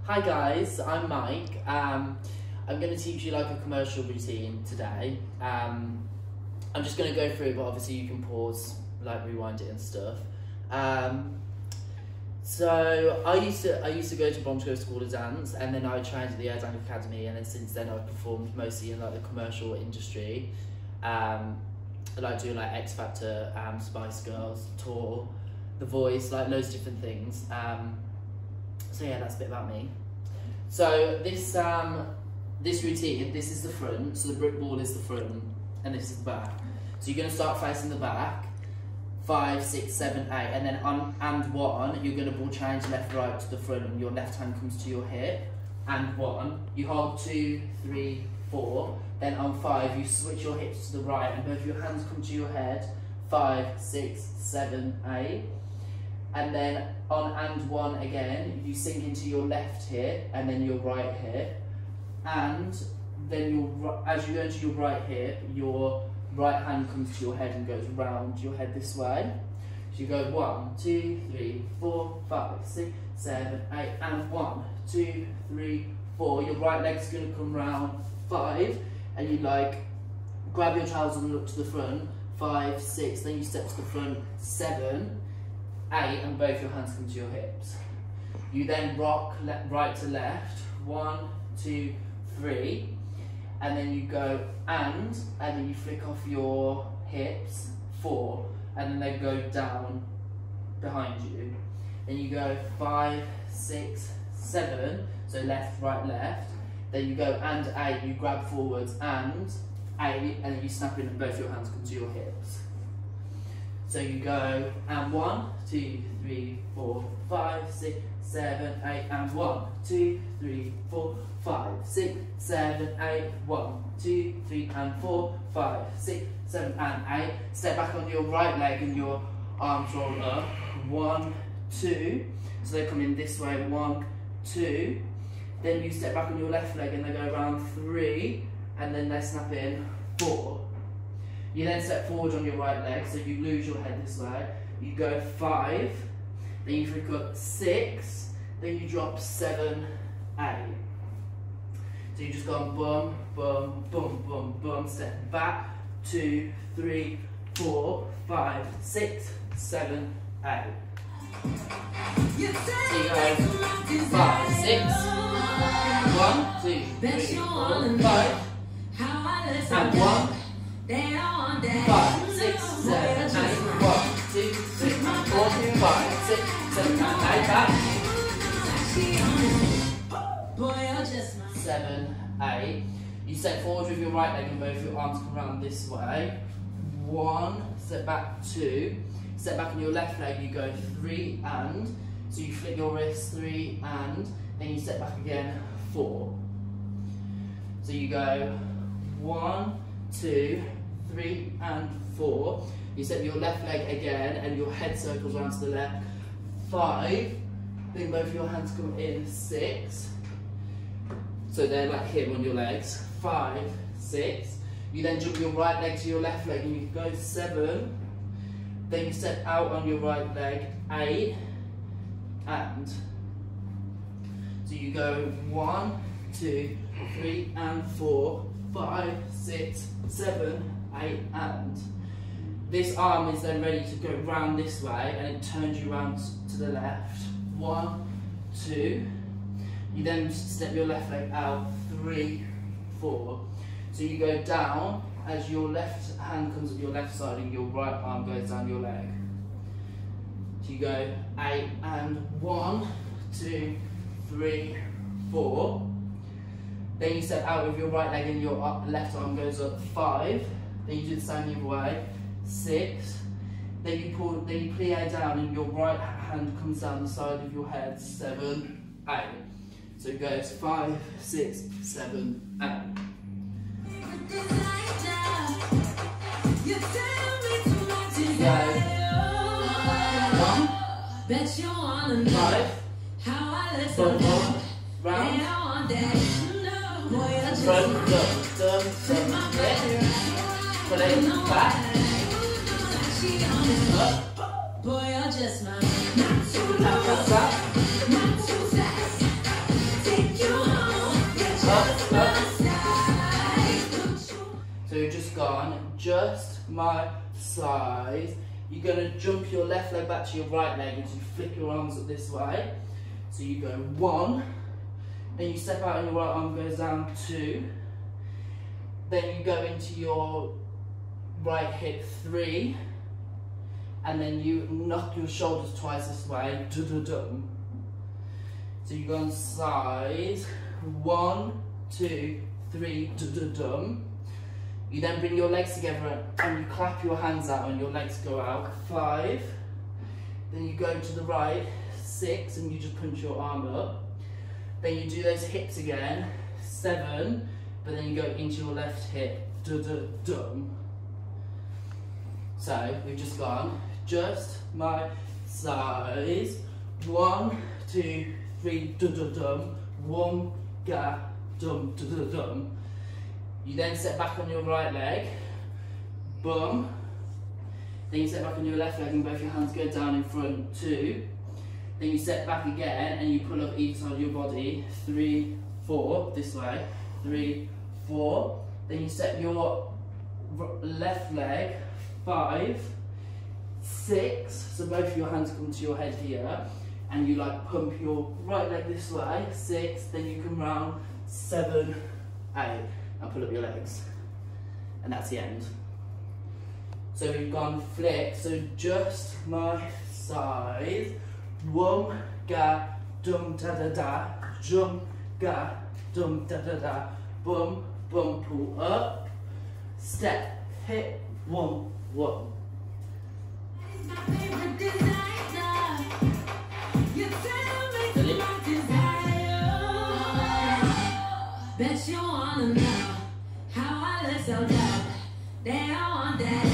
Hi guys, I'm Mike. I'm going to teach you like a commercial routine today. I'm just going to go through it, but obviously you can pause, like rewind it and stuff. So I used to go to Bromsgrove School of Dance, and then I trained at the Air Dance Academy, and then since then I've performed mostly in like the commercial industry. Like doing like X Factor, Spice Girls, Tour, The Voice, like loads of different things. So yeah, that's a bit about me. So this routine, this is the front, so the brick wall is the front, and this is the back. So you're going to start facing the back, 5, 6, 7, 8, and then on and 1, you're going to ball change left, right to the front, and your left hand comes to your hip, and 1. You hold 2, 3, 4, then on 5, you switch your hips to the right, and both your hands come to your head, 5, 6, 7, 8. And then on and 1 again, you sink into your left hip and then your right hip. And then as you go into your right hip, your right hand comes to your head and goes round your head this way. So you go 1, 2, 3, 4, 5, 6, 7, 8, and 1, 2, 3, 4. Your right leg's going to come round 5, and you like grab your trousers and look to the front. 5, 6, then you step to the front. 7, 8, and both your hands come to your hips. You then rock right to left, 1, 2, 3, and then you go and then you flick off your hips, 4, and then they go down behind you. Then you go 5, 6, 7, so left, right, left. Then you go and 8, you grab forwards and 8, and then you snap in and both your hands come to your hips. So you go and 1, 2, 3, 4, 5, 6, 7, 8, and 1, 2, 3, 4, 5, 6, 7, 8, 1, 2, 3, and 4, 5, 6, 7, and 8. Step back on your right leg and your arms roll up. 1, 2. So they come in this way. 1, 2. Then you step back on your left leg and they go around 3, and then they snap in 4. You then step forward on your right leg, so you lose your head this way. You go 5, then you flick up 6, then you drop 7, 8. So you just go on bum, bum, bum, bum, bum, step back, 2, 3, 4, 5, 6, 7, 8. So you go 5, 6, 1, 2, 3, 4, 5, and 1. 5, 6, 7, 8, 1, 2, 3, 4, 5, 6, 7, 8, back. 7, 8. You step forward with your right leg and both your arms come around this way. 1, step back 2, step back on your left leg, you go 3 and, so you flick your wrist 3 and, then you step back again 4. So you go 1, 2, 3 and 4. You step your left leg again and your head circles around to the left. 5. Then both your hands come in. 6. So they're like here on your legs. 5, 6. You then jump your right leg to your left leg and you go 7. Then you step out on your right leg. 8. And so you go 1, 2, 3 and 4, 5, 6, 7, 8, and this arm is then ready to go round this way, and it turns you round to the left. 1, 2. You then step your left leg out. 3, 4. So you go down as your left hand comes up your left side and your right arm goes down your leg. So you go 8 and 1, 2, 3, 4. Then you step out with your right leg and your left arm goes up. 5. Then you do the same the other way. 6. Then you plie down and your right hand comes down the side of your head. 7, 8. So it goes 5, 6, 7, 8. You go 1, 5, 4, round, front, pull it back, up, boy, you're just my back, just my size. You're going to jump your left leg back to your right leg and you flick your arms up this way. So you go 1, then you step out and your right arm goes down 2. Then you go into your right hip 3. And then you knock your shoulders twice this way. Dum. So you go on size. 1, 2, 3. Dum. You then bring your legs together and you clap your hands out and your legs go out. 5. Then you go to the right. 6, and you just punch your arm up. Then you do those hips again. 7, but then you go into your left hip. Dum. So we've just gone just my size. 1, 2, 3. Dum. 1, ga, dum. Dum. You then set back on your right leg, boom. Then you set back on your left leg and both your hands go down in front, 2. Then you set back again and you pull up each side of your body, 3, 4, this way, 3, 4. Then you set your left leg, 5, 6, so both of your hands come to your head here, and you like pump your right leg this way, 6, then you come round, 7, 8. And pull up your legs, and that's the end. So we've gone flick, so just my size. 1, ga, dum, da da da, jump, ga, dum, da da da, bum, bum, pull up, step, hit, 1, 1. Bet you wanna know how I look so dope. They don't want that.